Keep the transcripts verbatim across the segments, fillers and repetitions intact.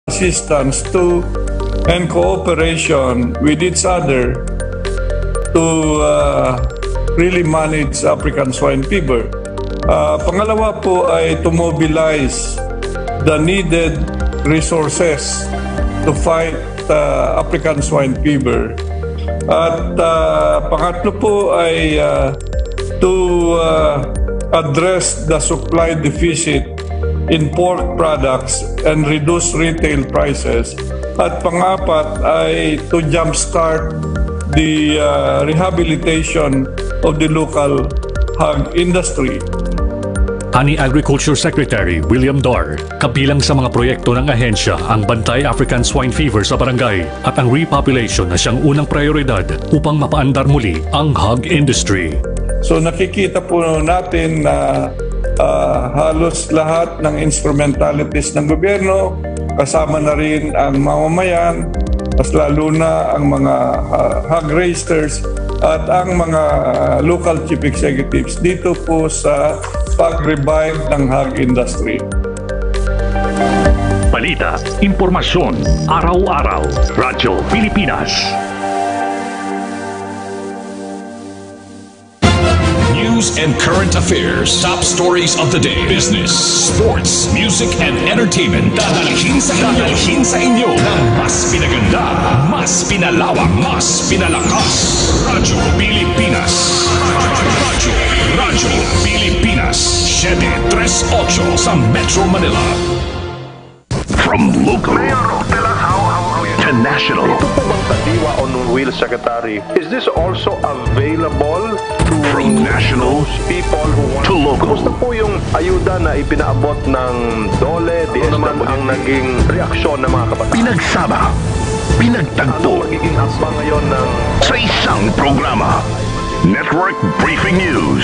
assistance to and cooperation with each other to uh, really manage African swine fever. Uh, pangalawa po ay to mobilize the needed resources to fight uh, African swine fever. At uh, pangatlo po ay uh, to uh, address the supply deficit in pork products and reduce retail prices. At pangapat ay to jumpstart the uh, rehabilitation of the local hog industry. Ani Agriculture Secretary William Dar, kabilang sa mga proyekto ng ahensya ang Bantay African Swine Fever sa barangay at ang repopulation na siyang unang prioridad upang mapaandar muli ang hog industry. So nakikita po natin na uh, halos lahat ng instrumentalities ng gobyerno, kasama na rin ang mamamayan, mas lalo na ang mga uh, hog raisers at ang mga uh, local chief executives dito po sa pag-revive ng hog industry. Balita, impormasyon, araw-araw, Radyo Pilipinas. News and current affairs, top stories of the day, business, sports, music, and entertainment. Dadalhin sa inyo, dadalhin sa inyo ng mas pinaganda, mas pinalawak, mas pinalakas. Radyo Pilipinas. Radyo, Radyo Pilipinas. seven three eight sa Metro Manila. From local to national. Ito po bang Tadiwa on Wheels, Secretary? Is this also available to From national people who want to local? Kumusta po yung ayuda na ipinaabot ng DOLE, D S W? Ano naman ang naging reaksyon ng mga kabataan? Pinagsama, pinagtagpo, Ano magiging hakbang ngayon ng sa isang programa. Network Briefing News.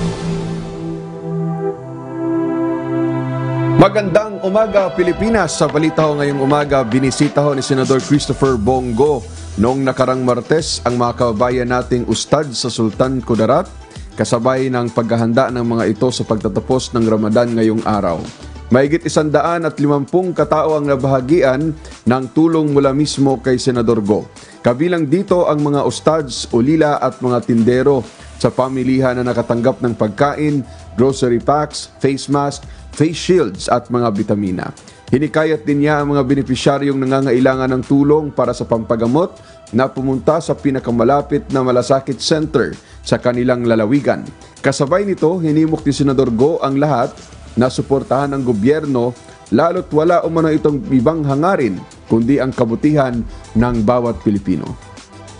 Magandang umaga, Pilipinas. Sa balita ho ngayong umaga, binisita ho ni Senador Christopher Bongo noong nakarang Martes ang mga kababayan nating ustad sa Sultan Kudarat, kasabay ng paghahanda ng mga ito sa pagtatapos ng Ramadan ngayong araw. Mahigit isandaan at limampung katao ang nabahagian ng tulong mula mismo kay Senador Go. Kabilang dito ang mga ustads, ulila at mga tindero sa pamilihan na nakatanggap ng pagkain, grocery packs, face mask, face shields at mga bitamina. Hinikayat din niya ang mga benepisyaryong nangangailangan ng tulong para sa pampagamot na pumunta sa pinakamalapit na malasakit center sa kanilang lalawigan. Kasabay nito, hinimok ni Senador Go ang lahat na suportahan ng gobyerno, lalo't wala umano itong ibang hangarin kundi ang kabutihan ng bawat Pilipino.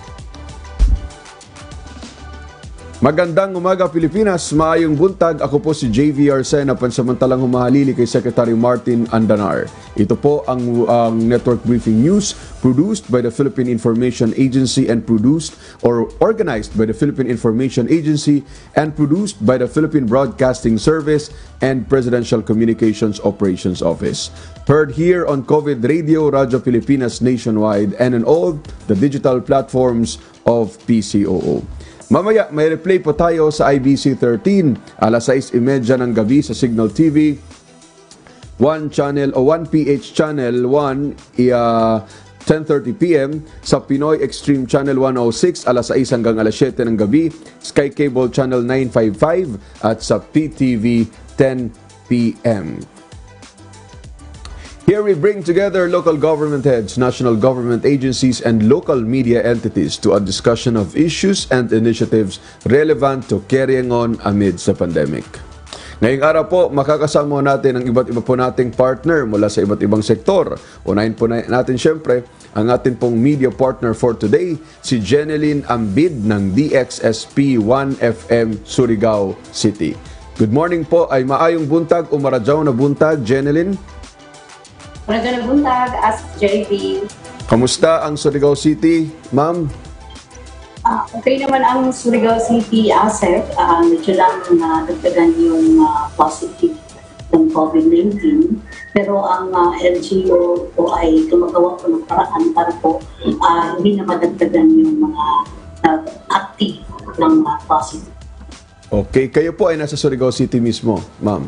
Magandang umaga, Pilipinas. Maayong buntag. Ako po si J V Arcena, pansamantalang humahalili kay Secretary Martin Andanar. Ito po ang, ang Network Briefing News, produced by the Philippine Information Agency and produced or organized by the Philippine Information Agency and produced by the Philippine Broadcasting Service and Presidential Communications Operations Office. Heard here on COVID Radio, Radyo Pilipinas nationwide, and on all the digital platforms of P C O O. Mamaya, may replay po tayo sa I B C thirteen, alas sais trenta ng gabi sa Signal T V, one channel o one P H channel one, uh, ten thirty p m sa Pinoy Extreme Channel one oh six, alas sais hanggang alas siyete ng gabi, Sky Cable Channel nine fifty-five at sa P T V ten p m Here we bring together local government heads, national government agencies, and local media entities to a discussion of issues and initiatives relevant to carrying on amidst the pandemic. Ngayong araw po, makakasama natin ang iba't iba po nating partner mula sa iba't ibang sektor. Unahin po natin siyempre ang ating pong media partner for today, si Jeneline Ambid ng D X S P one F M Surigao City. Good morning po, ay maayong buntag o maradyaw na buntag, Jeneline. Magandang buntag, as J V. Kamusta ang Surigao City, ma'am? Uh, okay naman ang Surigao City asset. Uh, medyo lang uh, dagdagan yung uh, positive ng COVID nineteen. Pero ang uh, L G U po ay gumagawa po ng paraan para po uh, hindi na madagdagan yung mga uh, active ng uh, positive. Okay, kayo po ay nasa Surigao City mismo, ma'am?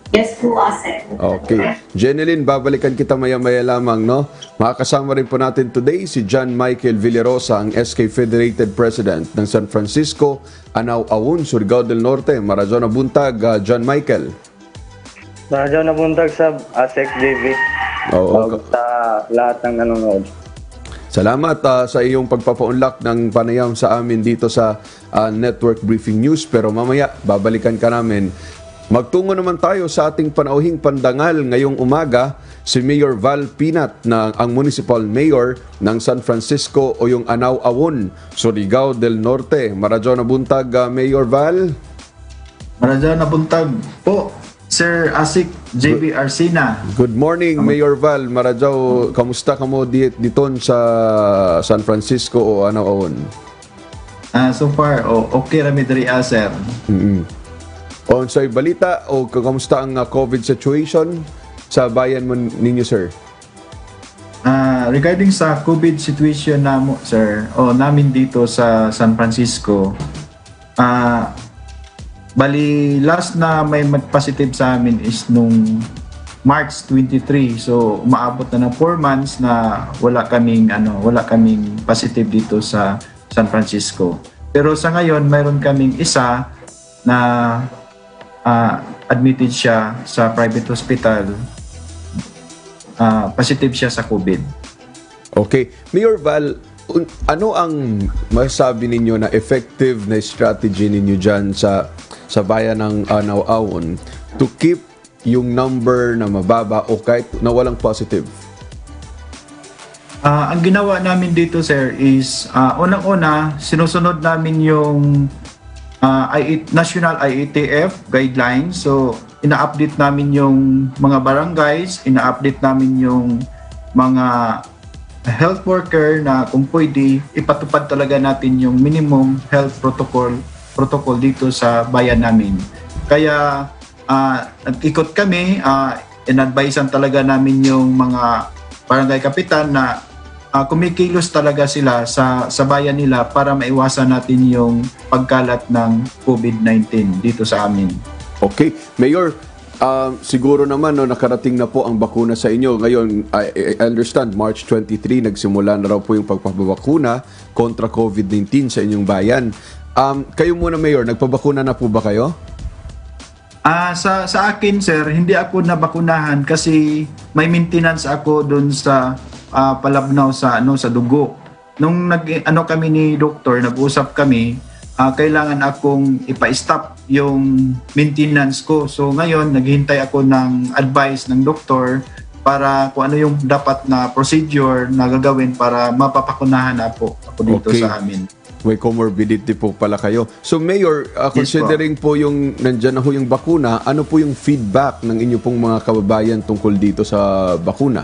Yes po, Asek. Okay. Jeneline, babalikan kita maya-maya lamang, no? Makakasama rin po natin today si John Michael Villarosa, ang S K Federated President ng San Francisco, Anao Aun, Surigao del Norte. Maradyo na buntag, uh, John Michael. Maradyo na buntag sa Asek J V. Oo. Sa lahat ng nanonood. Salamat uh, sa iyong pagpapaunlak ng panayam sa amin dito sa uh, Network Briefing News. Pero mamaya, babalikan ka namin. Magtungo naman tayo sa ating panauhing pandangal ngayong umaga, si Mayor Val Pinat, na ang Municipal Mayor ng San Francisco o yung Anao Aun, Surigao del Norte. Maradyo na buntag, uh, Mayor Val. Maradyo na buntag po, Sir Asik J B Arsina. Good morning, Mayor Val. Maradyo, kamusta ka mo di- dito sa San Francisco o Anao Aun? Uh, so far, oh, okay rami diri, ah, sir. Mm-hmm. O sa balita o kamusta ang uh, COVID situation sa bayan mo ninyo, sir? Uh, regarding sa COVID situation na mo, sir, o namin dito sa San Francisco, uh, bali last na may mag-positive sa amin is nung March twenty-three. So umaabot na ng four months na wala kaming ano, wala kaming positive dito sa San Francisco. Pero sa ngayon, mayroon kaming isa na Uh, admitted siya sa private hospital, uh, positive siya sa COVID. Okay. Mayor Val, un- ano ang masabi ninyo na effective na strategy ninyo dyan sa, sa bayan ng Anao Aun to keep yung number na mababa o kahit na walang positive? Uh, ang ginawa namin dito, sir, is uh, unang-una, sinusunod namin yung Uh, I- National I A T F guidelines. So, ina-update namin yung mga barangays, ina-update namin yung mga health worker na kung pwede, ipatupad talaga natin yung minimum health protocol protocol dito sa bayan namin. Kaya, uh, nag-ikot kami, uh, in-advisean talaga namin yung mga barangay kapitan na Uh, kumikilos talaga sila sa, sa bayan nila para maiwasan natin yung pagkalat ng COVID nineteen dito sa amin. Okay. Mayor, uh, siguro naman no, nakarating na po ang bakuna sa inyo. Ngayon, I, I understand, March twenty-three, nagsimula na raw po yung pagpapabakuna kontra COVID nineteen sa inyong bayan. Um, kayo muna, Mayor, nagpabakuna na po ba kayo? Ah, uh, sa sa akin, sir, hindi ako nabakunahan kasi may maintenance ako doon sa uh, palabnaw sa ano sa dugo. Nung nag ano kami ni doktor, nag-usap kami, uh, kailangan akong ipa-stop yung maintenance ko. So ngayon, naghihintay ako ng advice ng doktor para kung ano yung dapat na procedure na gagawin para mapapakunahan na po ako dito okay. sa amin. May comorbidity po pala kayo. So Mayor, uh, considering yes, po. po yung nandyan na po yung bakuna, ano po yung feedback ng inyo pong mga kababayan tungkol dito sa bakuna?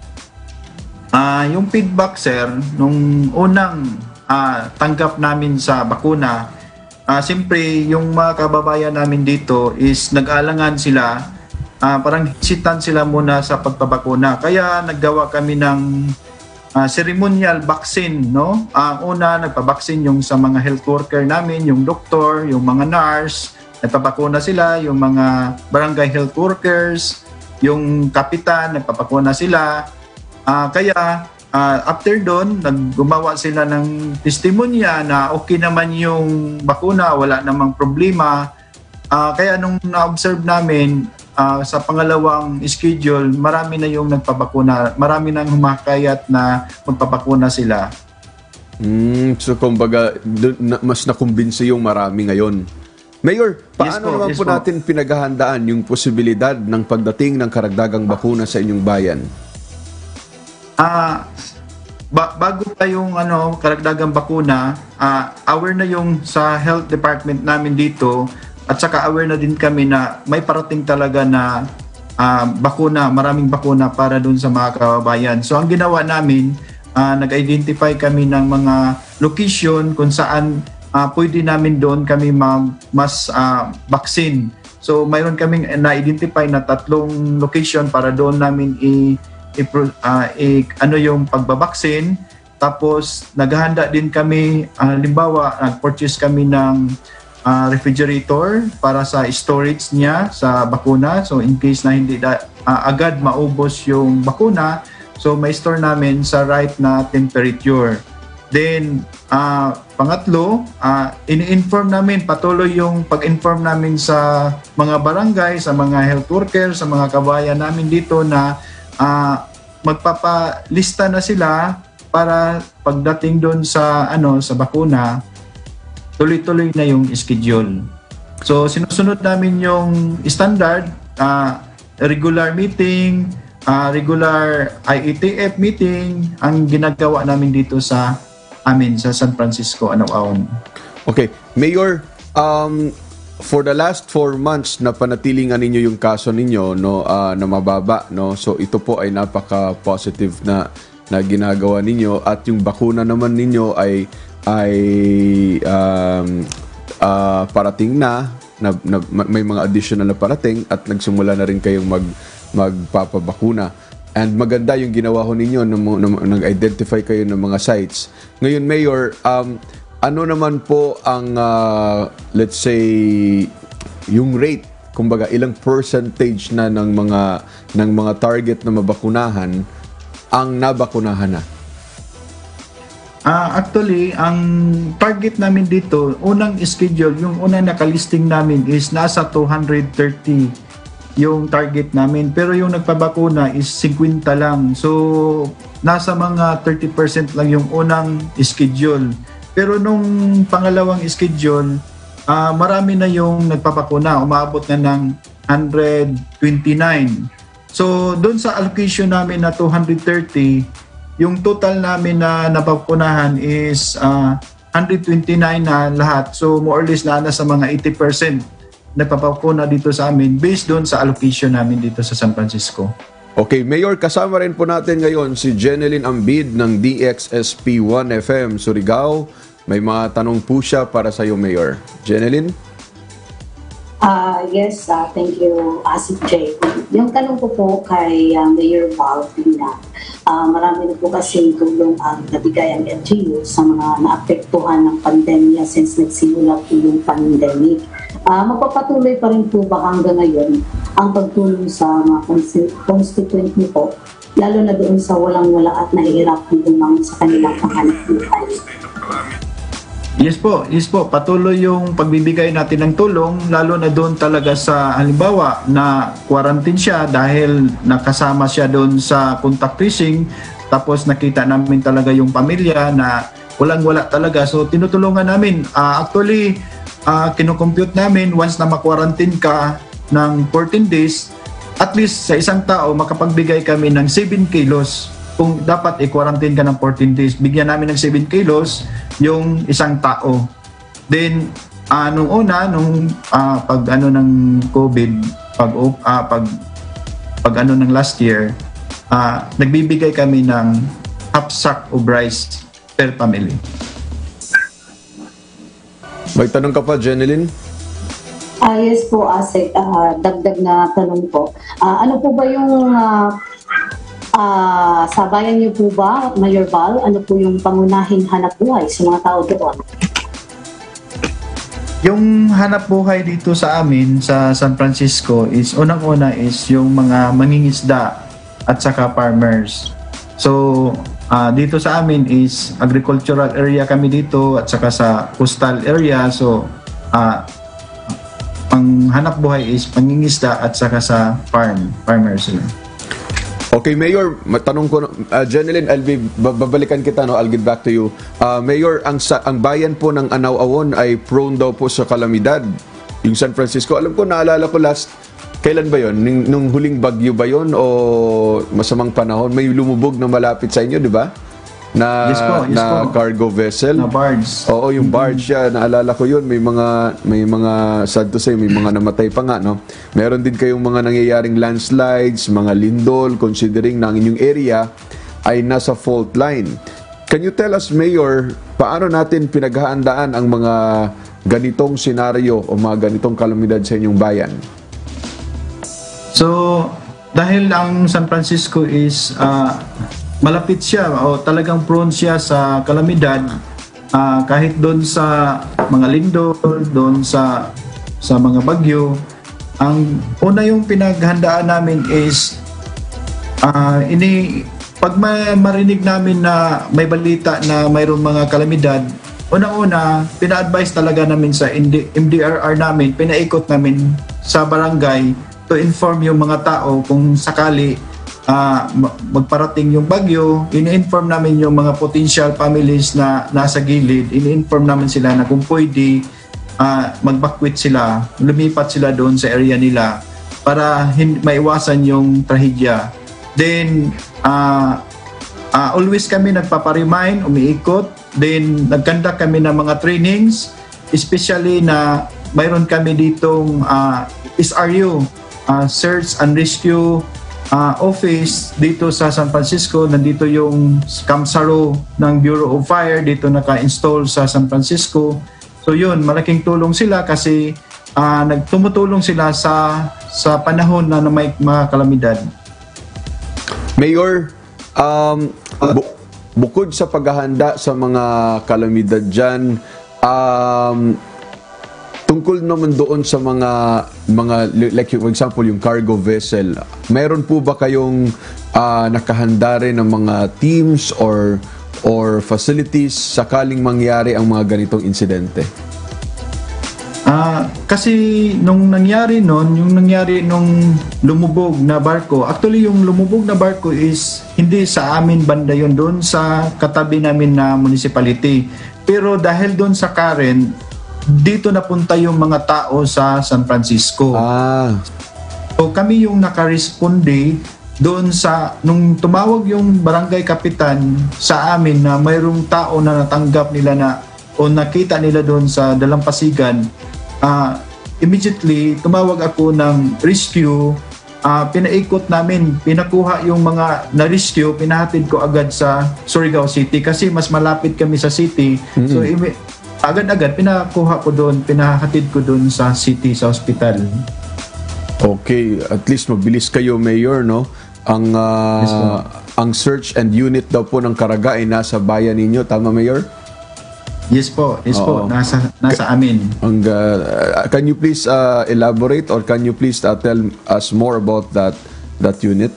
Uh, yung feedback, sir, nung unang uh, tanggap namin sa bakuna, uh, siyempre yung mga kababayan namin dito is nag-aalangan sila, uh, parang hesitant sila muna sa pagpabakuna. Kaya naggawa kami ng Uh, ceremonial vaccine, no? Ang uh, una, nagpabaksin yung sa mga health worker namin, yung doktor, yung mga nurse, nagpapakuna sila, yung mga barangay health workers, yung kapitan, nagpapakuna sila. Uh, kaya, uh, after doon, naggumawa sila ng testimonya na okay naman yung bakuna, wala namang problema. Uh, kaya nung na-observe namin, Uh, sa pangalawang schedule, marami na yung nagpabakuna. Marami nang humakayat na magpapakuna sila. Mm, so, kumbaga, na, mas nakumbinsi yung marami ngayon. Mayor, paano yes po, naman yes po, po natin pinaghahandaan yung posibilidad ng pagdating ng karagdagang bakuna sa inyong bayan? Ah... Uh, Ba- bago pa yung ano, karagdagang bakuna, uh, aware na yung sa health department namin dito. At saka aware na din kami na may parating talaga na uh, bakuna, maraming bakuna para dun sa mga kababayan. So ang ginawa namin, uh, nag-identify kami ng mga location kung saan uh, pwede namin doon kami mag, mas uh, vaccine. So mayroon kaming na-identify na tatlong location para doon namin i, i, uh, i ano yung pagbabaksin. Tapos naghahanda din kami, uh, halimbawa, nag-purchase kami ng ah, refrigerator para sa storage niya sa bakuna. So in case na hindi da, ah, agad maubos yung bakuna, so may store namin sa right na temperature. Then, uh, pangatlo, uh, ini-inform namin, patuloy yung pag-inform namin sa mga barangay, sa mga health workers, sa mga kabayan namin dito na uh, magpapalista na sila para pagdating doon sa ano sa bakuna, tuloy-tuloy na yung schedule. So, sinusunod namin yung standard, uh, regular meeting, uh, regular I E T F meeting, ang ginagawa namin dito sa amin sa San Francisco, Anao-Aon. Okay. Mayor, um, for the last four months na panatilingan ninyo yung kaso ninyo, no, uh, na mababa, no? So ito po ay napaka-positive na na ginagawa ninyo, at yung bakuna naman ninyo ay ay um, uh, parating na, na, na may mga additional na parating, at nagsimula na rin kayong mag magpapabakuna. And maganda yung ginawa ho ninyo, nag-identify kayo ng mga sites. Ngayon, Mayor, um, ano naman po ang, uh, let's say, yung rate, kumbaga, ilang percentage na ng mga, ng mga target na mabakunahan ang nabakunahan na? Uh, actually, ang target namin dito, unang schedule, yung unang nakalisting namin is nasa two hundred thirty yung target namin, pero yung nagpabakuna is fifty lang. So nasa mga thirty percent lang yung unang schedule. Pero nung pangalawang schedule, uh, marami na yung nagpapakuna, umabot na ng one hundred twenty-nine. So doon sa allocation namin na two hundred thirty, yung total namin na napapunahan is uh, one hundred twenty-nine na lahat. So more or less na nasa mga eighty percent nagpapakuna dito sa amin based doon sa allocation namin dito sa San Francisco. Okay, Mayor, kasama rin po natin ngayon si Jeneline Ambid ng D X S P one F M Surigao. May mga tanong po siya para sa iyo, Mayor. Jeneline? Uh, yes, uh, thank you, Asik J. Yung tanong ko po kay uh, Mayor Val na uh, marami na po kasi tulong ang nabigay ang L G U sa mga naapektuhan ng pandemya since nagsimula po yung pandemic. Uh, magpapatuloy pa rin po ba hanggang ngayon ang pagtulong sa mga constituent niyo po, lalo na doon sa walang-wala at nahihirapan din sa kanilang panghanap buhay? Yes po, yes po. Patuloy yung pagbibigay natin ng tulong, lalo na doon talaga sa halimbawa na quarantine siya dahil nakasama siya doon sa contact tracing, tapos nakita namin talaga yung pamilya na walang-wala talaga. So tinutulungan namin. Uh, actually, uh, kinocompute namin once na ma-quarantine ka ng fourteen days, at least sa isang tao makapagbigay kami ng seven kilos. Kung dapat i-quarantine ka ng fourteen days, bigyan namin ng seven kilos yung isang tao. Then, uh, nung una, nung uh, pag ano ng COVID, pag, uh, pag, pag ano ng last year, uh, nagbibigay kami ng half sack of rice per family. May tanong ka pa, Jeneline? Ah, yes po, Asik. Uh, dagdag na tanong po. Uh, ano po ba yung... Uh, Uh, sa bayan niyo po ba, Mayor Val, ano po yung pangunahing hanap buhay sa mga tao doon? Yung hanap buhay dito sa amin sa San Francisco is unang-una is yung mga mangingisda at saka farmers. So uh, dito sa amin is agricultural area kami dito at saka sa coastal area. So uh, ang hanap buhay is pangingisda at saka sa farm, farmers. Okay, Mayor, matanong ko, uh, Jeneline, I'll be, babalikan kita, no? I'll get back to you. Uh, Mayor, ang, ang bayan po ng Anao-Aon ay prone daw po sa kalamidad. Yung San Francisco, alam ko, naalala ko last, kailan ba yon? Nung, nung huling bagyo ba yon o masamang panahon? May lumubog na malapit sa inyo, di ba? Na, yes po, yes na po. cargo vessel. Na barge. Oo, yung barge siya, naalala ko yun. May mga, may mga, sad to say, may mga namatay pa nga, no? Meron din kayong mga nangyayaring landslides, mga lindol, considering na ang inyong area ay nasa fault line. Can you tell us, Mayor, paano natin pinaghahandaan ang mga ganitong senaryo o mga ganitong kalamidad sa inyong bayan? So, dahil ang San Francisco is uh, malapit siya o talagang prone siya sa kalamidad, ah, kahit doon sa mga lindol, doon sa sa mga bagyo, ang una yung pinaghandaan namin is ah, ini pag may marinig namin na may balita na mayroong mga kalamidad, unang-una, pina-advise talaga namin sa M D R R namin, pinaikot namin sa barangay to inform yung mga tao kung sakali uh, magparating yung bagyo. Ini-inform namin yung mga potential families na nasa gilid, ini-inform namin sila na kung pwede uh, mag-backwit sila, lumipat sila doon sa area nila para hin- maiwasan yung trahedya. Then, uh, uh, always kami nagpaparemind, umiikot. Then, nag-conduct kami ng mga trainings, especially na mayroon kami ditong uh, S R U, uh, Search and Rescue uh, Office dito sa San Francisco. Nandito yung Kamsaro ng Bureau of Fire, dito naka-install sa San Francisco. So yun, malaking tulong sila kasi uh, nagtumutulong sila sa, sa panahon na, na may mga kalamidad. Mayor, um, bu- bukod sa paghahanda sa mga kalamidad dyan, um, tungkol naman doon sa mga, mga like for example, yung cargo vessel, mayroon po ba kayong uh, nakahanda rin ng mga teams or, or facilities sakaling mangyari ang mga ganitong insidente? Ah, kasi nung nangyari noon, yung nangyari nung lumubog na barko, actually yung lumubog na barko is hindi sa amin banda yun, doon sa katabi namin na municipality. Pero dahil doon sa current, dito napunta yung mga tao sa San Francisco. Ah. So kami yung nakaresponde doon sa, nung tumawag yung barangay kapitan sa amin na mayroong tao na natanggap nila na o nakita nila doon sa Dalampasigan, Uh, immediately tumawag ako ng rescue, uh, pinaikot namin, pinakuha yung mga na-rescue, pinahatid ko agad sa Surigao City kasi mas malapit kami sa city. Mm-hmm. So imi- agad-agad pinakuha ko doon, pinahatid ko doon sa city, sa hospital. Okay, at least mabilis kayo, Mayor, no? Ang uh, yes, ang search and unit daw po ng Caraga ay nasa bayan ninyo, tama, Mayor? Yes po, yes Oo. po, nasa nasa amin. Ang, uh, can you please uh, elaborate or can you please uh, tell us more about that that unit?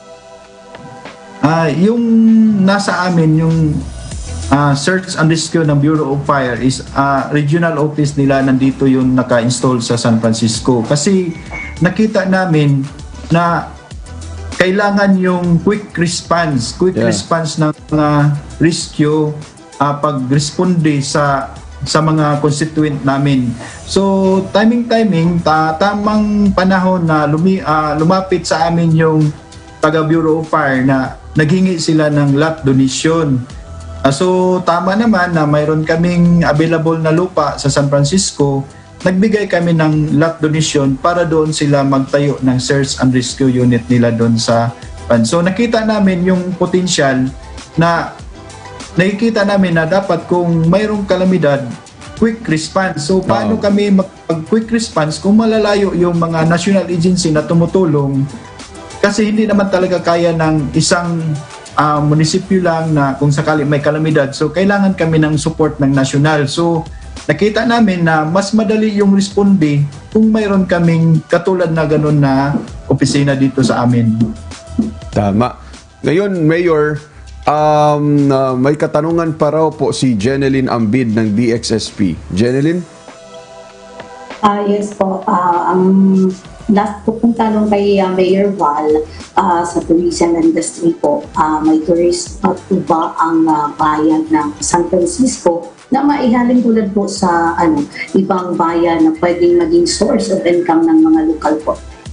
Ah, uh, yung nasa amin yung uh, Search and Rescue ng Bureau of Fire is uh, regional office nila, nandito yung naka-install sa San Francisco. Kasi nakita namin na kailangan yung quick response, quick yeah. response ng mga uh, rescue Uh, pag-responde sa sa mga constituent namin. So timing timing ta tamang panahon na lumi, uh, lumapit sa amin yung taga Bureau of Fire na naghingi sila ng lot donation. Uh, so tama naman na mayroon kaming available na lupa sa San Francisco, nagbigay kami ng lot donation para doon sila magtayo ng search and rescue unit nila doon sa pan. So nakita namin yung potential na nakikita namin na dapat kung mayroong kalamidad, quick response. So, paano kami mag-quick response kung malalayo yung mga national agency na tumutulong? Kasi hindi naman talaga kaya ng isang uh, munisipyo lang na kung sakali may kalamidad. So, kailangan kami ng support ng national. So, nakita namin na mas madali yung responde kung mayroon kaming katulad na ganun na opisina dito sa amin. Tama. Ngayon, Mayor, Um, uh, may katanungan pa raw po si Jeneline Ambid ng D X S P. Jeneline? Uh, yes po. Uh, ang last po pong tanong kay uh, Mayor Val uh, sa tourism industry po, uh, may tourist spot po ba ang uh, bayan ng San Francisco na maihalin tulad po sa ano ibang bayan na pwedeng maging source of income ng mga lokal po?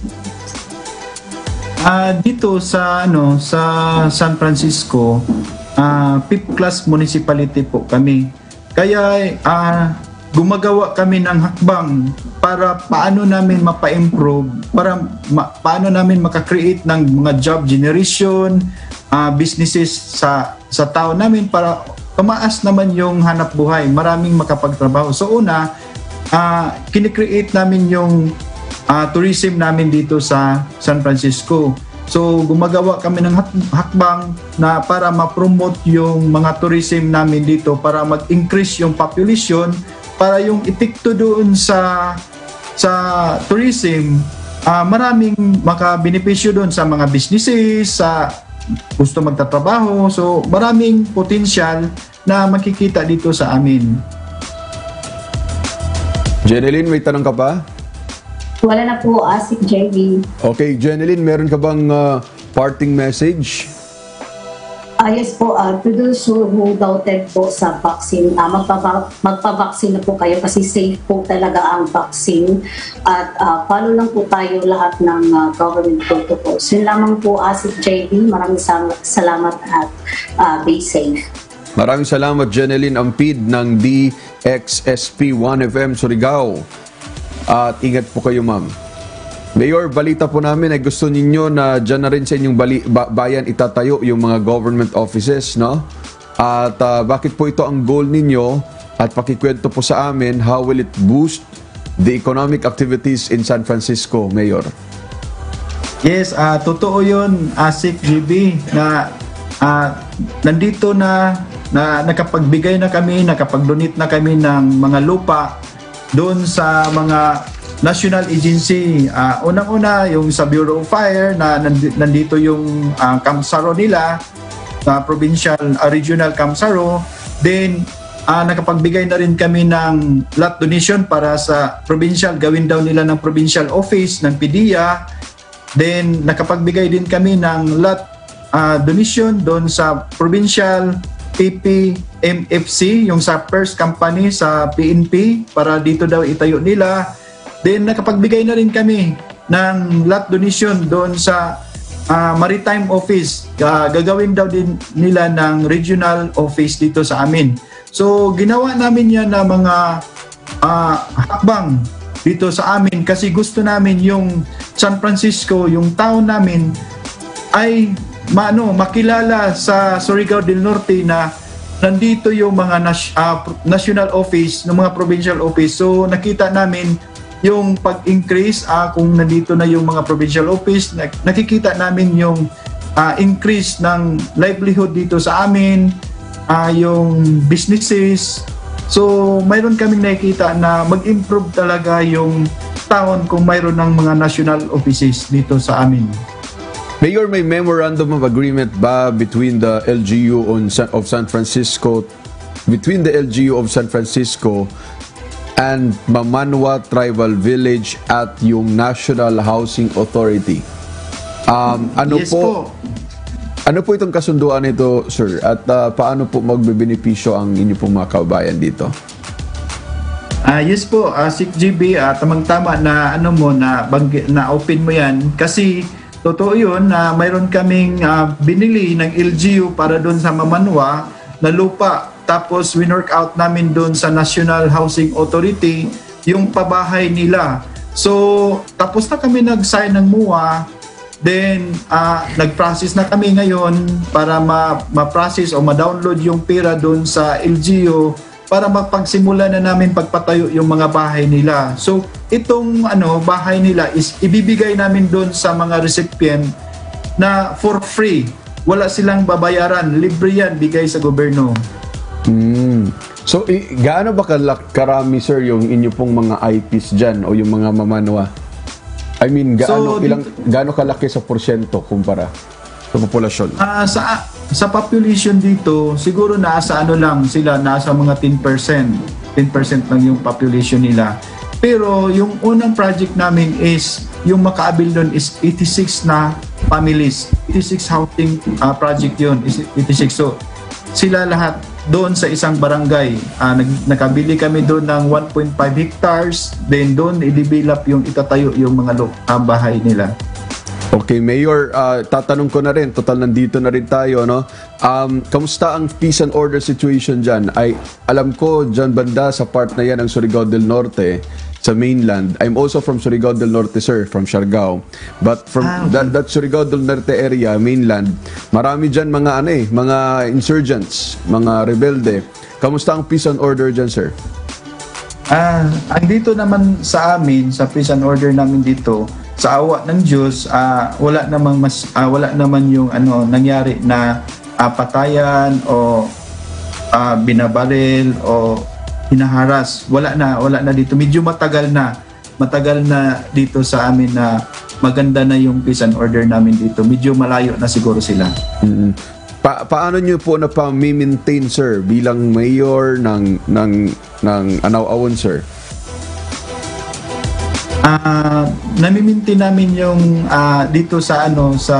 Uh, dito sa ano sa San Francisco, uh, fifth class municipality po kami. Kaya uh, gumagawa kami ng hakbang para paano namin mapa-improve, para ma- paano namin maka-create ng mga job generation, uh, businesses sa sa tao namin para tumaas naman yung hanap buhay, maraming makapagtrabaho. So una, uh, kini-create namin yung Uh, tourism namin dito sa San Francisco. So gumagawa kami ng hakbang na para ma-promote yung mga tourism namin dito, para mag-increase yung population, para yung epekto doon sa sa tourism, uh, maraming makabenepisyo doon sa mga businesses, sa gusto magtatrabaho. So maraming potential na makikita dito sa amin. Jeneline, may tanong ka pa? Wala na po, Asik J V. Okay, Jeneline, meron ka bang uh, parting message? Ah, yes po, uh, to those who, who doubted po sa vaccine, uh, magpapa, magpa-vaccine na po kayo kasi safe po talaga ang vaccine. At uh, follow lang po tayo lahat ng uh, government protocols. Yun lamang po, Asik J V. Maraming salamat at uh, be safe. Maraming salamat, Jeneline Ampid ng D X S P one F M Surigao. At ingat po kayo, ma'am. Mayor, balita po namin ay gusto ninyo na dyan na rin sa inyong bali, ba, bayan itatayo yung mga government offices, no? At uh, bakit po ito ang goal ninyo? At pakikwento po sa amin, how will it boost the economic activities in San Francisco, Mayor? Yes, uh, totoo yun, Asik G B, na uh, nandito na, na nakapagbigay na kami, nakapag-donate na kami ng mga lupa doon sa mga national agency. Uh, unang-una, yung sa Bureau of Fire, na nandito yung uh, Kamsaro nila, uh, provincial, uh, regional Kamsaro. Then, uh, nakapagbigay na rin kami ng lot donation para sa provincial, gawin daw nila ng provincial office ng P D E A. Then, nakapagbigay din kami ng lot uh, donation doon sa provincial P P M F C, yung sa first company sa P N P, para dito daw itayo nila. Then nakapagbigay na rin kami ng lot donation doon sa uh, Maritime Office. Uh, gagawin daw din nila ng regional office dito sa amin. So ginawa namin yan na mga uh, hakbang dito sa amin kasi gusto namin yung San Francisco, yung town namin ay maano, makilala sa Surigao del Norte na nandito yung mga nas, uh, national office, ng mga provincial office. So nakita namin yung pag-increase, uh, kung nandito na yung mga provincial office, nakikita namin yung uh, increase ng livelihood dito sa amin, uh, yung businesses. So mayroon kaming nakikita na mag-improve talaga yung town kung mayroon ng mga national offices dito sa amin. Mayor, may memorandum of agreement ba between the L G U on San, of San Francisco, between the L G U of San Francisco and Mamanwa Tribal Village at yung National Housing Authority? Um, ano yes po, po? Ano po itong kasunduan nito, sir? At uh, paano po magbebenepisyo ang inyo pong mga kabayan dito? Ah, uh, yes po, uh, Asik G B, uh, tamang-tama na ano mo na banggi, na open mo 'yan kasi totoo yun na uh, mayroon kaming uh, binili ng L G U para doon sa Mamanwa na lupa. Tapos winwork out namin doon sa National Housing Authority yung pabahay nila. So tapos na kami nag-sign ng M U A. Then uh, nag-process na kami ngayon para ma- ma-process o ma-download yung pera doon sa L G U para mapagsimula na namin pagpatayo yung mga bahay nila. So itong ano bahay nila is ibibigay namin doon sa mga recipient na for free. Wala silang babayaran, libre yan, bigay sa gobyerno. Mm. So i- gaano ba kalak- karami, sir, yung inyo pong mga I Ps dyan o yung mga Mamanwa? I mean, gaano So, ilang gaano kalaki sa porsyento kumpara sa populasyon? Uh, sa sa population dito, siguro nasa ano lang sila, nasa mga ten percent. ten percent lang yung population nila. Pero yung unang project namin is, yung makaabil doon is eighty-six na families. eighty-six housing uh, project yun, eighty-six. So, sila lahat doon sa isang barangay. Uh, nag, nakabili kami doon ng one point five hectares. Then doon i-develop yung itatayo yung mga lo, uh, bahay nila. Okay, Mayor, uh, tatanong ko na rin, total nandito na rin tayo, no? Um, kamusta ang peace and order situation dyan? Ay, alam ko, dyan banda sa part na yan ng Surigao del Norte, sa mainland. I'm also from Surigao del Norte, sir, from Siargao. But from ah, okay. that, that Surigao del Norte area, mainland, marami dyan mga, ano eh, mga insurgents, mga rebelde. Kamusta ang peace and order dyan, sir? Ah, ang dito naman sa amin, sa peace and order namin dito, sa awa ng Diyos, uh, wala namang mas uh, wala naman yung ano nangyari na ah, patayan o ah, binabaril o hinaharas. Wala na, wala na dito. Medyo matagal na. Matagal na dito sa amin na maganda na yung peace and order namin dito. Medyo malayo na siguro sila. Mm-hmm. Pa paano niyo po na pa-maintain, sir, bilang mayor ng ng ng Anao-Awon, sir? Ah, uh, namiminti namin yung uh, dito sa ano sa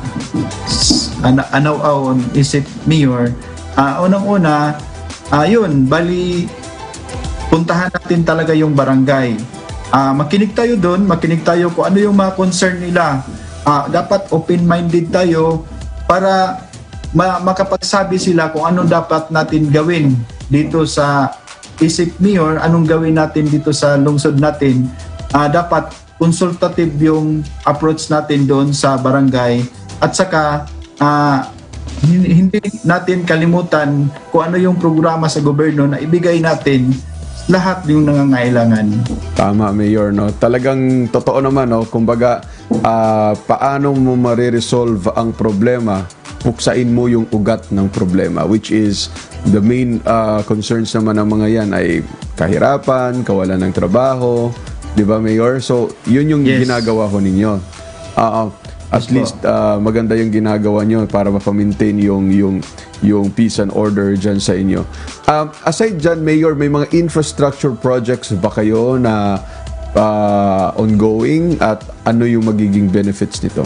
An Anao-Awon isip mayor. Uh, unang-una, uh, yun, bali puntahan natin talaga yung barangay. Uh, makinig tayo doon, makinig tayo kung ano yung mga concern nila. Uh, dapat open-minded tayo para ma makapagsabi sila kung ano dapat natin gawin dito sa isip mayor, anong gawin natin dito sa lungsod natin. Uh, dapat consultative yung approach natin doon sa barangay at saka uh, hindi natin kalimutan kung ano yung programa sa gobyerno na ibigay natin lahat yung nangangailangan. Tama, Mayor, no? Talagang totoo naman, no? Kumbaga, uh, paano mo mariresolve ang problema, puksain mo yung ugat ng problema, which is the main uh, concerns naman ng mga yan ay kahirapan, kawalan ng trabaho, di ba, Mayor? So, yun yung yes. ginagawa ko ninyo. Uh, at yes, least, uh, maganda yung ginagawa nyo para mapamaintain yung, yung, yung peace and order dyan sa inyo. Um, aside dyan, Mayor, may mga infrastructure projects ba kayo na uh, ongoing at ano yung magiging benefits nito?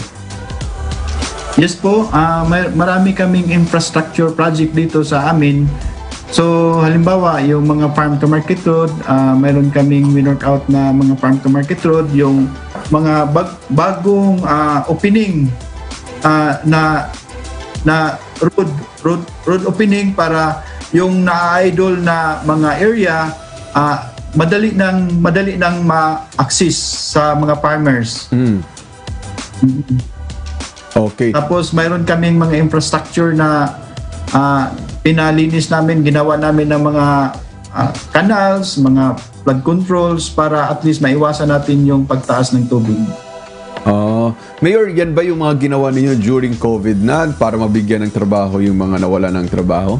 Yes po, uh, may, marami kaming infrastructure project dito sa amin. So, halimbawa, yung mga farm to market road, uh, mayroon kaming winwork out na mga farm to market road, yung mga bag bagong uh, opening uh, na na road, road road opening para yung na-idol na mga area uh, madali nang madali nang ma-access sa mga farmers. Mm. Mm-hmm. Okay. Tapos mayroon kaming mga infrastructure na uh, pinalinis namin, ginawa namin ng mga uh, canals, mga flood controls para at least maiwasan natin yung pagtaas ng tubig. Uh, Mayor, yan ba yung mga ginawa ninyo during COVID na para mabigyan ng trabaho yung mga nawala ng trabaho?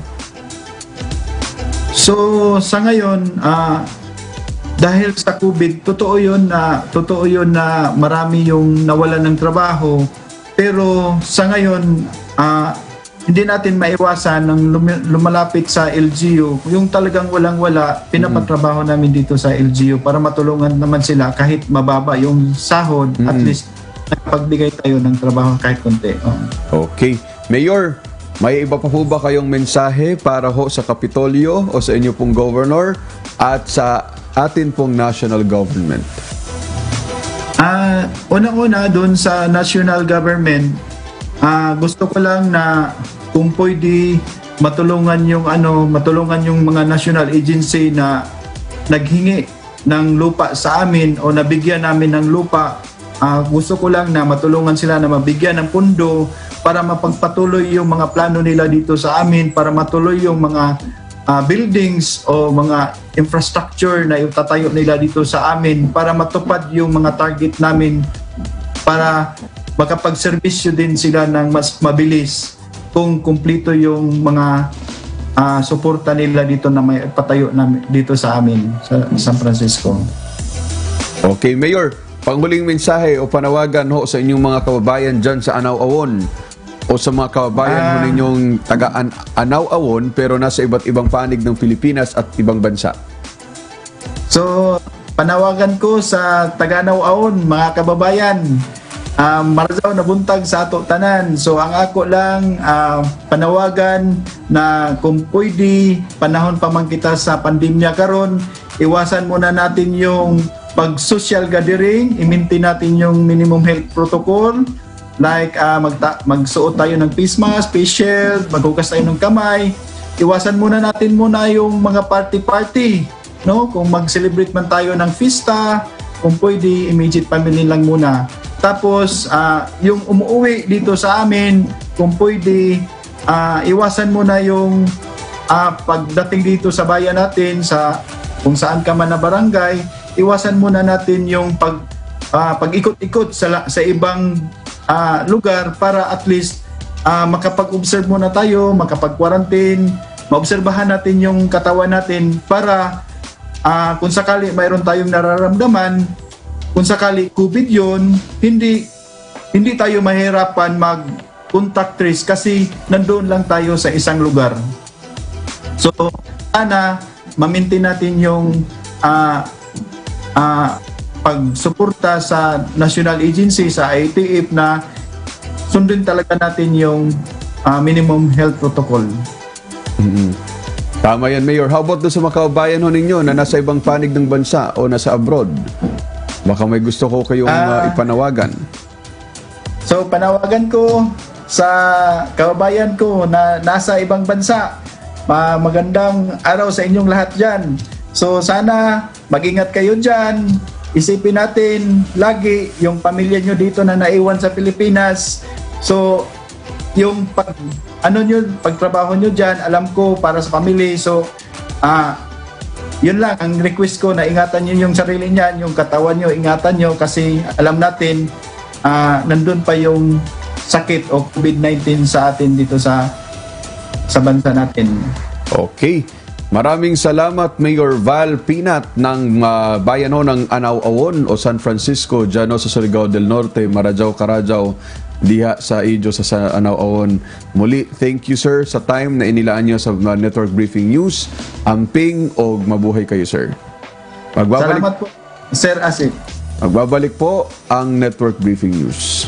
So, sa ngayon, uh, dahil sa COVID, totoo yun na, totoo yun na marami yung nawala ng trabaho. Pero sa ngayon, uh, hindi natin maiwasan ng lumalapit sa L G U. Yung talagang walang-wala, pinapatrabaho namin dito sa L G U para matulungan naman sila kahit mababa yung sahod, mm-hmm. at least nakapagbigay tayo ng trabaho kahit konti. Oh. Okay. Mayor, may iba pa po ba kayong mensahe para ho sa Kapitolyo o sa inyo pong governor at sa atin pong national government? Uh, unang-una doon sa national government, uh, gusto ko lang na kung pwede matulungan yung ano, matulungan yung mga national agency na naghingi ng lupa sa amin o nabigyan namin ng lupa. Uh, gusto ko lang na matulungan sila na mabigyan ng pundo para mapagpatuloy yung mga plano nila dito sa amin, para matuloy yung mga uh, buildings o mga infrastructure na itatayo nila dito sa amin para matupad yung mga target namin para makapagserbisyo din sila ng mas mabilis kung kumplito yung mga uh, suporta nila dito na may patayo na dito sa amin sa San Francisco. Okay, Mayor, panghuling mensahe o panawagan ho sa inyong mga kababayan dyan sa Anao-Awon o sa mga kababayan uh, ho ninyong taga -an Anao-Awon pero nasa iba't ibang panig ng Pilipinas at ibang bansa. So, panawagan ko sa taga Anao-Awon, mga kababayan, Um, marasaw na buntag sa ato tanan. So ang ako lang uh, panawagan na kung pwede, panahon pa man kita sa pandemya karon, iwasan muna natin yung pag social gathering, i-maintain natin yung minimum health protocol like uh, magsuot tayo ng face mask, face shield, maghugas tayo ng kamay. Iwasan muna natin muna yung mga party-party, no? Kung mag-celebrate man tayo ng fiesta, kung pwede, immediate family lang muna. Tapos, uh, yung umuwi dito sa amin, kung pwede, uh, iwasan mo na yung uh, pagdating dito sa bayan natin, sa kung saan ka man na barangay, iwasan muna natin yung pag, uh, pag-ikot-ikot sa, sa ibang uh, lugar para at least ah, makapag-observe muna tayo, makapag-quarantine, maobserbahan natin yung katawan natin para ah, kung sakali mayroon tayong nararamdaman, kung sakali COVID yun, hindi hindi tayo mahirapan mag-contact trace kasi nandoon lang tayo sa isang lugar. So, sana ma-maintain natin yung uh, uh, pagsuporta sa national agency, sa I A T F na sundin talaga natin yung uh, minimum health protocol. Mm-hmm. Tama yan, Mayor. How about doon sa mga kababayan ho ninyo na nasa ibang panig ng bansa o nasa abroad? Baka may gusto ko kayong uh, uh, ipanawagan. So, panawagan ko sa kababayan ko na nasa ibang bansa. Uh, magandang araw sa inyong lahat dyan. So sana mag-ingat kayo dyan. Isipin natin lagi yung pamilya nyo dito na naiwan sa Pilipinas. So yung pag, ano nyo, pagtrabaho nyo dyan, alam ko para sa family. So uh, yun lang ang request ko, na ingatan nyo yung sarili nyan, yung katawan nyo, ingatan nyo kasi alam natin uh, nandun pa yung sakit o COVID nineteen sa atin dito sa sa bansa natin. Okay. Maraming salamat, Mayor Val Pinat ng uh, bayan ho ng Anao-Awon o San Francisco, dyan ho sa Surigao del Norte, Marajao, Carajao, diha sa Ijo sa, sa Anao-Awon. Muli, thank you sir sa time na inilaan nyo sa uh, Network Briefing News. Amping o mabuhay kayo sir. Magbabalik, salamat po, Sir Asik. Magbabalik po ang Network Briefing News.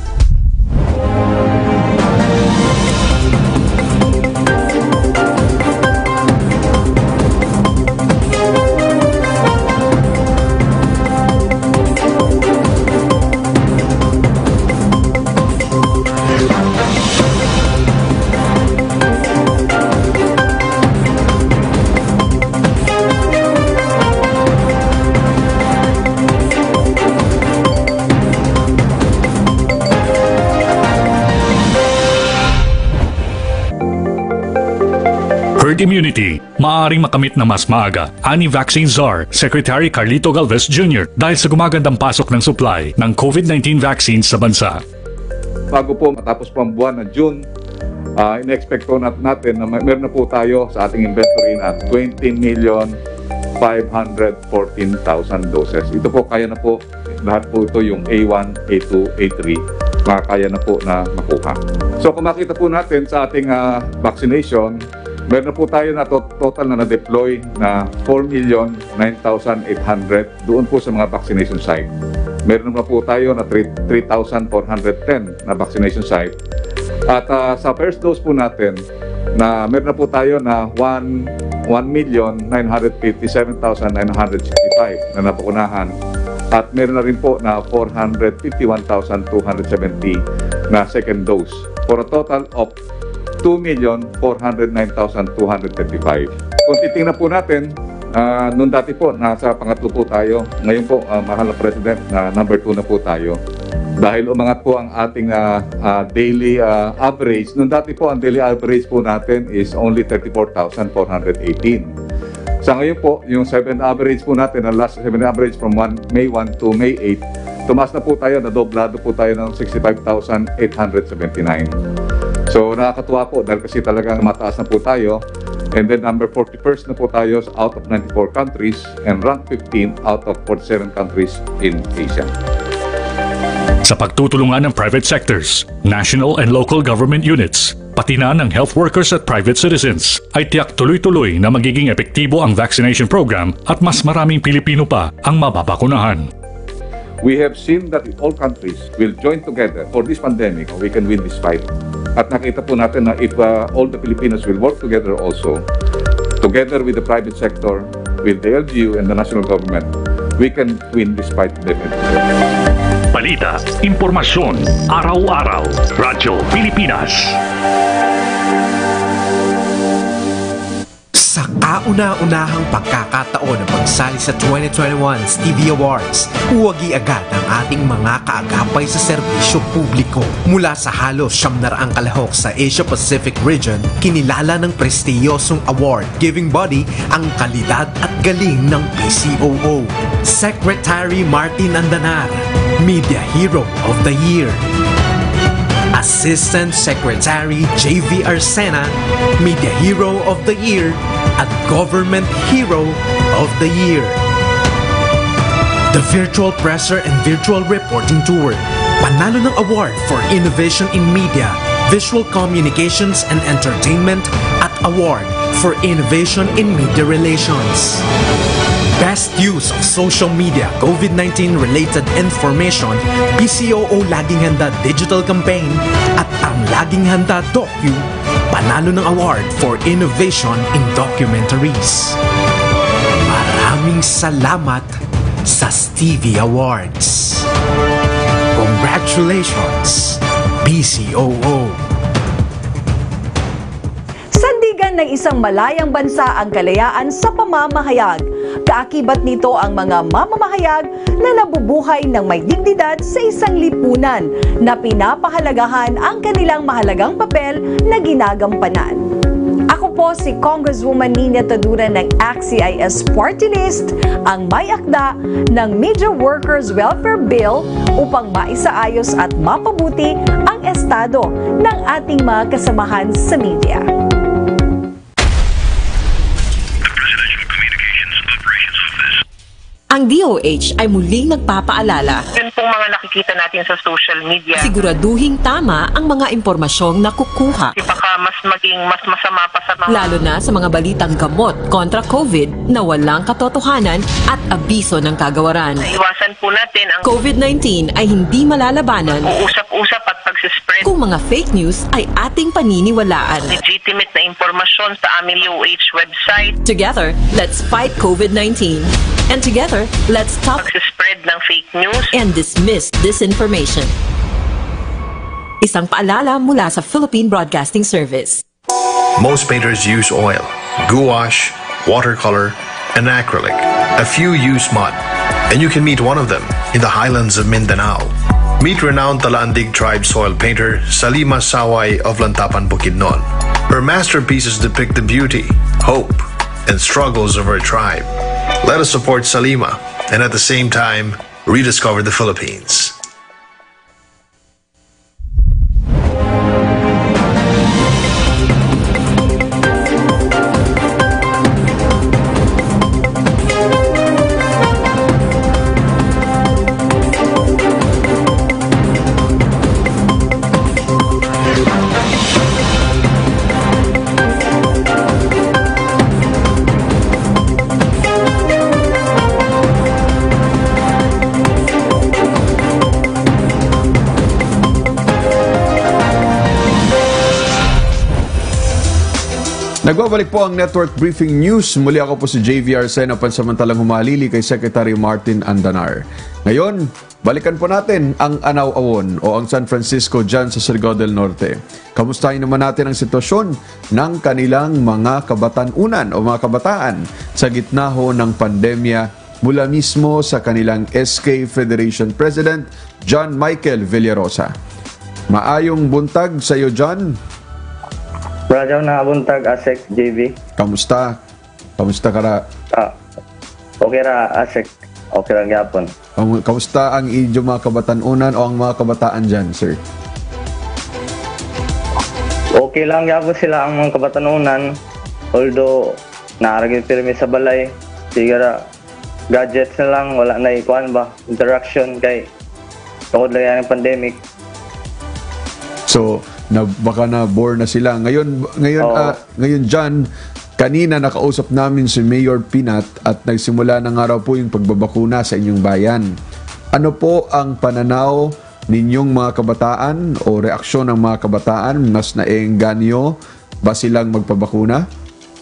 Herd immunity, maaaring makamit na mas maaga. Ani Vaccine Czar, Secretary Carlito Galvez Junior dahil sa gumagandang pasok ng supply ng COVID nineteen vaccines sa bansa. Bago po matapos po ang buwan ng June, uh, in-expect po natin na may, meron na po tayo sa ating inventory na twenty million five hundred fourteen thousand doses. Ito po kaya na po, lahat po ito yung A one, A two, A three, makakaya na po na makuha. So kung makita po natin sa ating uh, vaccination, meron na po tayo na to total na na-deploy na four million nine thousand eight hundred doon po sa mga vaccination site. Meron na po tayo na three thousand four hundred ten na vaccination site. At uh, sa first dose po natin, na meron na po tayo na one million nine hundred fifty-seven thousand nine hundred sixty-five na napakunahan. At meron na rin po na four hundred fifty-one thousand two hundred seventy na second dose. For a total of two million four hundred nine thousand two hundred thirty-five. Kung titingnan po natin, uh, noon dati po, nasa pangatlo po tayo. Ngayon po, uh, mahal na President, na number two na po tayo. Dahil umangat po ang ating uh, uh, daily uh, average. Noon dati po, ang daily average po natin is only thirty-four thousand four hundred eighteen. Sa ngayon po, yung seven average po natin, ang last seven average from May first to May eighth, tumaas na po tayo, nadoblado po tayo ng sixty-five thousand eight hundred seventy-nine. So nakakatuwa po dahil kasi talagang mataas na po tayo. And then number forty-first na po tayo out of ninety-four countries and rank fifteenth out of forty-seven countries in Asia. Sa pagtutulungan ng private sectors, national and local government units, pati na ng health workers at private citizens, ay tiyak tuloy-tuloy na magiging epektibo ang vaccination program at mas maraming Pilipino pa ang mababakunahan. We have seen that all countries will join together for this pandemic, we can win this fight. At nakita po natin na if uh, all the Filipinos will work together also, together with the private sector, with the L G U and the national government, we can win this fight definitely. Balita, impormasyon, araw-araw, Radyo Pilipinas. Sa kauna-unahang pagkakataon ng pagsali sa twenty twenty-one's T V Awards, huwagi agad ang ating mga kaagapay sa serbisyo publiko. Mula sa halos siyam na raang kalahok sa Asia-Pacific region, kinilala ng prestiyosong award-giving body ang kalidad at galing ng P C O O. Secretary Martin Andanar, Media Hero of the Year. Assistant Secretary J V Arsena, Media Hero of the Year at Government Hero of the Year. The Virtual Presser and Virtual Reporting Tour, panalo ng award for Innovation in Media, Visual Communications and Entertainment at Award for Innovation in Media Relations. Best use of social media COVID nineteen related information, P C O O Laging Handa Digital Campaign at ang Laging Handa Docu, panalo ng award for innovation in documentaries. Maraming salamat sa Stevie Awards. Congratulations, P C O O. Sandigan ng isang malayang bansa ang kalayaan sa pamamahayag. Kaakibat nito ang mga mamamahayag na nabubuhay ng may dignidad sa isang lipunan na pinapahalagahan ang kanilang mahalagang papel na ginagampanan. Ako po si Congresswoman Nina Tadura ng A C I S Party List, ang may akda ng Media Workers Welfare Bill upang maisaayos at mapabuti ang estado ng ating mga kasamahan sa media. Ang D O H ay muling nagpapaalala. Yun pong mga nakikita natin sa social media. Siguraduhing tama ang mga impormasyong nakukuha. Baka mas maging mas masama pa sa mga... Lalo na sa mga balitang gamot kontra COVID na walang katotohanan at abiso ng kagawaran. Iwasan po natin ang COVID nineteen ay hindi malalabanan. Uusap-usap at pagsispread. Kung mga fake news ay ating paniniwalaan. Legitimate na impormasyon sa aming D O H website. Together, let's fight COVID nineteen. And together, let's stop pagsispread ng fake news and dismiss disinformation. Isang paalala mula sa Philippine Broadcasting Service. Most painters use oil, gouache, watercolor, and acrylic. A few use mud, and you can meet one of them in the highlands of Mindanao. Meet renowned Talaandig tribe soil painter Salima Saway of Lantapan, Bukidnon. Her masterpieces depict the beauty, hope, and struggles of her tribe. Let us support Salima and at the same time rediscover the Philippines. Nagbabalik po ang Network Briefing News. Muli ako po si J V Arsena, pansamantalang humalili kay Secretary Martin Andanar. Ngayon, balikan po natin ang Anaw-Awon o ang San Francisco dyan sa Surigao del Norte. Kamustahin naman natin ang sitwasyon ng kanilang mga kabatanunan o mga kabataan sa gitna ho ng pandemya mula mismo sa kanilang S K Federation President John Michael Villarosa. Maayong buntag sa iyo, John. Rajaw na buntag, Asek, J V. Kamusta? Kamusta ka ra? Ah, okay ra, Asek. Okay ra gyapon. Kamusta ang inyo mga kabatanunan o ang mga kabataan dyan, sir? Okay lang gyapon sila ang mga kabatanunan. Although, naaragin pirmi sa balay. Sigara, gadgets na lang, wala na ikuan ba? Interaction kay tungod lang yan ang pandemic. So, na baka na bore na sila. Ngayon ngayon oh. uh, ngayon John, kanina nakausap namin si Mayor Pinat at nagsimula na nga raw po yung pagbabakuna sa inyong bayan. Ano po ang pananaw ninyong mga kabataan o reaksyon ng mga kabataan? Mas naengganyo ba silang magpabakuna?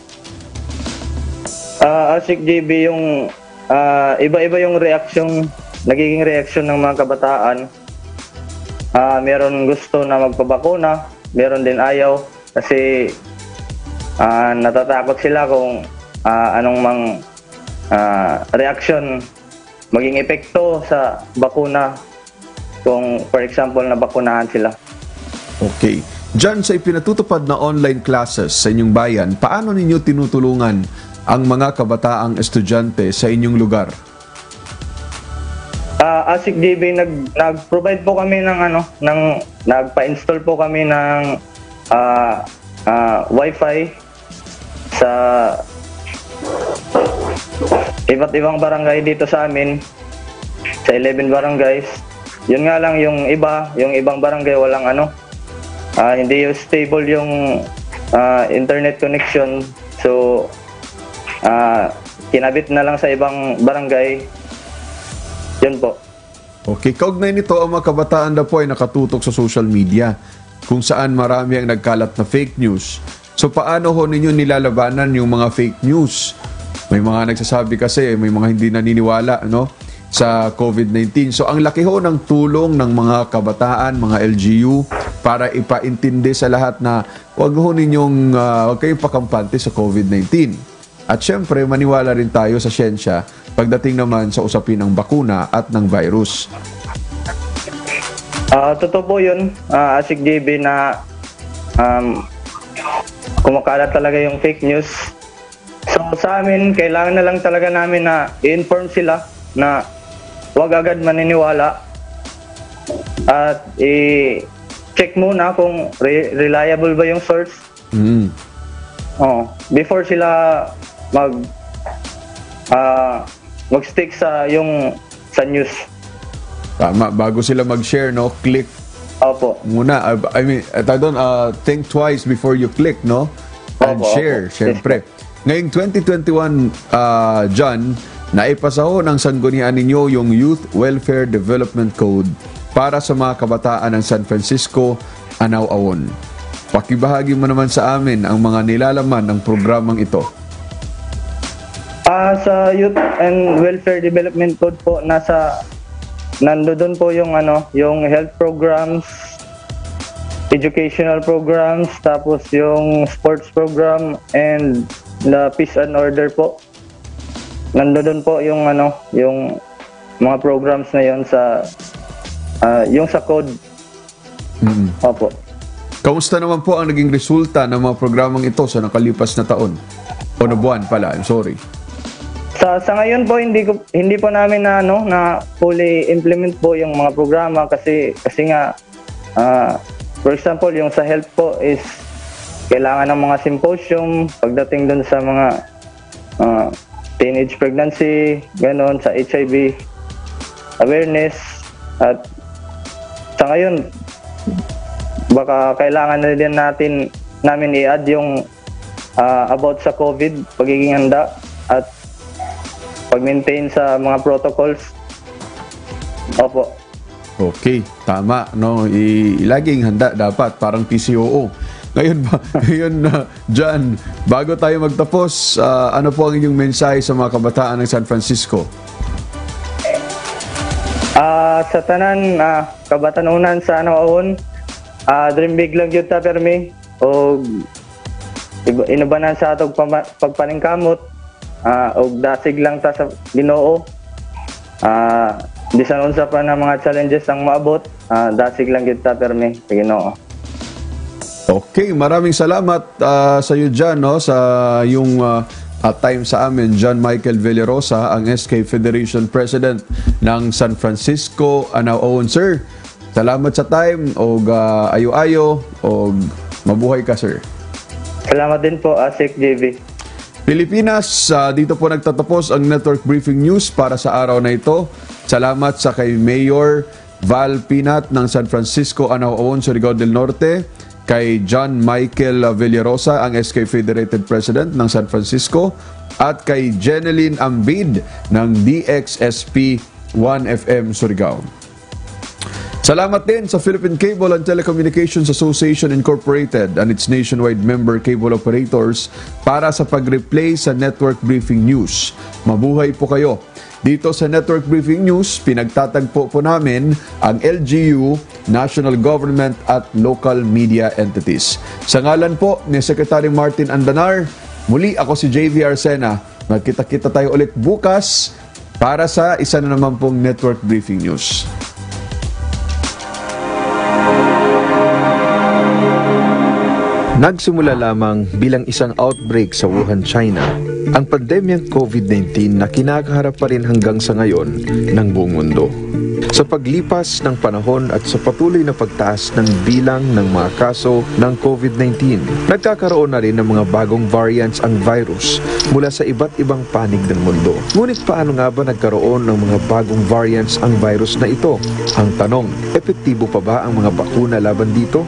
Ah, uh, Asik J B, yung uh, iba-iba yung reaksyon, nagiging reaksyon ng mga kabataan. Uh, meron gusto na magpabakuna, meron din ayaw kasi uh, natatakot sila kung uh, anong mang uh, reaction maging epekto sa bakuna kung for example nabakunahan sila. Okay. Diyan sa ipinatutupad na online classes sa inyong bayan, paano ninyo tinutulungan ang mga kabataang estudyante sa inyong lugar? Ah, Ah, ASIC G B, nag nag-provide po kami ng ano, ng nagpa-install po kami ng ah ah, Wi-Fi sa iba't ibang barangay dito sa amin, sa eleven barangays. Yun nga lang, yung iba, yung ibang barangay walang ano, ah, hindi yung stable yung ah, internet connection. So, ah, kinabit na lang sa ibang barangay. Yun po. Okay, kaugnay nito, ang mga kabataan na po ay nakatutok sa social media kung saan marami ang nagkalat na fake news. So paano ho ninyo nilalabanan yung mga fake news? May mga nagsasabi kasi, may mga hindi naniniwala, no, sa COVID nineteen. So ang laki ho ng tulong ng mga kabataan, mga L G U, para ipaintindi sa lahat na wag ho ninyong, uh, wag kayong pakampante sa COVID nineteen. At syempre, maniwala rin tayo sa siyensya pagdating naman sa usapin ng bakuna at ng virus. Ah, totoo po yun, uh, ASIC G B, na um, kumakalat talaga yung fake news. So sa amin, kailangan na lang talaga namin na i-inform sila na huwag agad maniniwala at i-check muna kung re- reliable ba yung source. Mm. Oh, before sila mag uh, mag-stick sa yung sa news. Tama, bago sila mag-share, no, click Opo. muna. I mean, I don't uh, think twice before you click, no? And Opo, share, opo. syempre. Ngayong twenty twenty-one, uh, John, naipasa ho ng sanggunian ninyo yung Youth Welfare Development Code para sa mga kabataan ng San Francisco, Anao-Awon. Pakibahagi mo naman sa amin ang mga nilalaman ng programang ito. Ah, sa Youth and Welfare Development Code po, nasa nandoon po yung ano, yung health programs, educational programs, tapos yung sports program and the peace and order po. Nandoon po yung ano, yung mga programs na yon sa uh, yung sa code. Mm. Opo. Kamusta naman po ang naging resulta ng mga programang ito sa nakalipas na taon? O na buwan pala, I'm sorry. Sa sa ngayon po hindi ko hindi po namin na ano na fully implement po yung mga programa kasi kasi nga uh, for example yung sa health po is kailangan ng mga symposium pagdating dun sa mga uh, teenage pregnancy, ganon, sa H I V awareness, at sa ngayon baka kailangan na din natin namin i-add yung uh, about sa COVID, pagiging handa at pag-maintain sa mga protocols. Opo. Okay, tama, no? I, laging handa dapat, parang P C O O. Ngayon ba, ngayon na, uh, John, bago tayo magtapos, uh, ano po ang inyong mensahe sa mga kabataan ng San Francisco? Ah, uh, sa tanan uh, kabatanunan sa Anao-Awon, uh, dream big lang gyud ta permi o inubanan sa atong pagpaningkamot. Uh, og dasig lang ta sa Ginoo. Ah, uh, bisan unsa pa na mga challenges ang maabot, uh, dasig lang gyud ta permi sa Ginoo. Okay, maraming salamat uh, sa iyo John, no, sa yung uh, at time sa amin. John Michael Villarosa, ang S K Federation President ng San Francisco, Anao-Awon. Sir, salamat sa time og uh, ayo-ayo og mabuhay ka, sir. Salamat din po, ASIC J V. Pilipinas, uh, dito po nagtatapos ang Network Briefing News para sa araw na ito. Salamat sa kay Mayor Val Pinat ng San Francisco, Anao-Awon, Surigao del Norte, kay John Michael Villarosa, ang S K Federated President ng San Francisco, at kay Jeneline Ambid ng D X S P one F M Surigao. Salamat din sa Philippine Cable and Telecommunications Association Incorporated and its nationwide member cable operators para sa pag-replay sa Network Briefing News. Mabuhay po kayo. Dito sa Network Briefing News, pinagtatagpo po namin ang L G U, national government at local media entities. Sa ngalan po ni Secretary Martin Andanar, muli ako si J V Arsena. Magkita-kita tayo ulit bukas para sa isa na naman pong Network Briefing News. Nagsimula lamang bilang isang outbreak sa Wuhan, China, ang pandemyang COVID nineteen na kinakaharap pa rin hanggang sa ngayon ng buong mundo. Sa paglipas ng panahon at sa patuloy na pagtaas ng bilang ng mga kaso ng COVID nineteen, nagkakaroon na rin ng mga bagong variants ang virus mula sa iba't ibang panig ng mundo. Ngunit paano nga ba nagkaroon ng mga bagong variants ang virus na ito? Ang tanong, epektibo pa ba ang mga bakuna laban dito?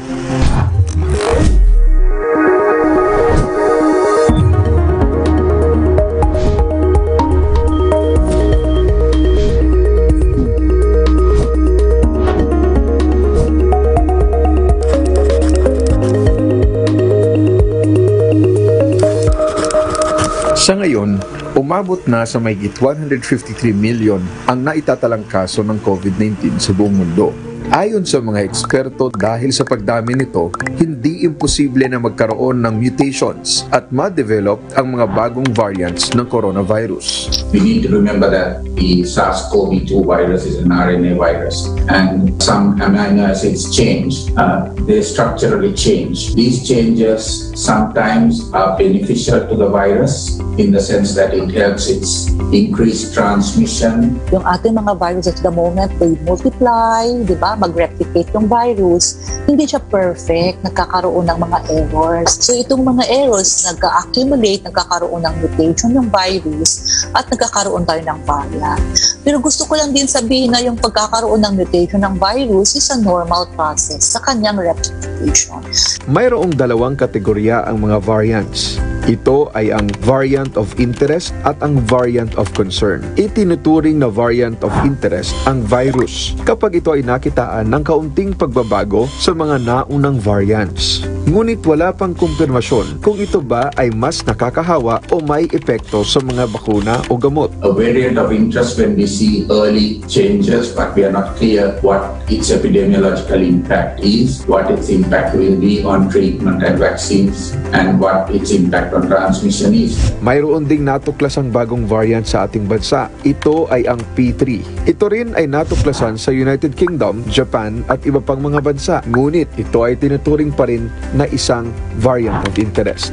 Sa ngayon, umabot na sa mahigit one hundred fifty-three million ang naitatalang kaso ng COVID nineteen sa buong mundo. Ayon sa mga eksperto, dahil sa pagdami nito, hindi imposible na magkaroon ng mutations at ma-develop ang mga bagong variants ng coronavirus. We need to remember that the SARS-CoV two virus is an R N A virus, and some amino acids change. Uh, they structurally change. These changes sometimes are beneficial to the virus in the sense that it helps its increased transmission. Yung ating mga virus at the moment, they multiply, di ba? Mag-replicate yung virus. Hindi siya perfect, nagkakaroon ng mga errors. So itong mga errors, nagka-accumulate, nagkakaroon ng mutation ng virus, at nagkakaroon tayo ng variant. Pero gusto ko lang din sabihin na yung pagkakaroon ng mutation ng virus is a normal process sa kanyang replication. Mayroong dalawang kategorya ang mga variants. Ito ay ang variant of interest at ang variant of concern. Itinuturing na variant of interest ang virus kapag ito ay nakitaan ng kaunting pagbabago sa mga naunang variants. Ngunit wala pang kumpirmasyon kung ito ba ay mas nakakahawa o may epekto sa mga bakuna o gamot. A variant of interest when we see early changes, but we are not clear what its epidemiological impact is, what its impact will be on treatment and vaccines, and what its impact on transmission is. Mayroon ding natuklasang bagong variant sa ating bansa. Ito ay ang P three. Ito rin ay natuklasan sa United Kingdom, Japan at iba pang mga bansa. Ngunit ito ay tinuturing pa rin na isang variant of interest.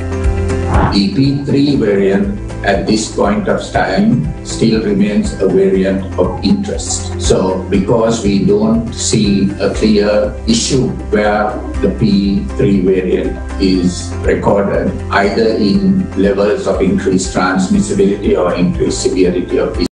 The P three variant at this point of time still remains a variant of interest. So because we don't see a clear issue where the P three variant is recorded, either in levels of increased transmissibility or increased severity of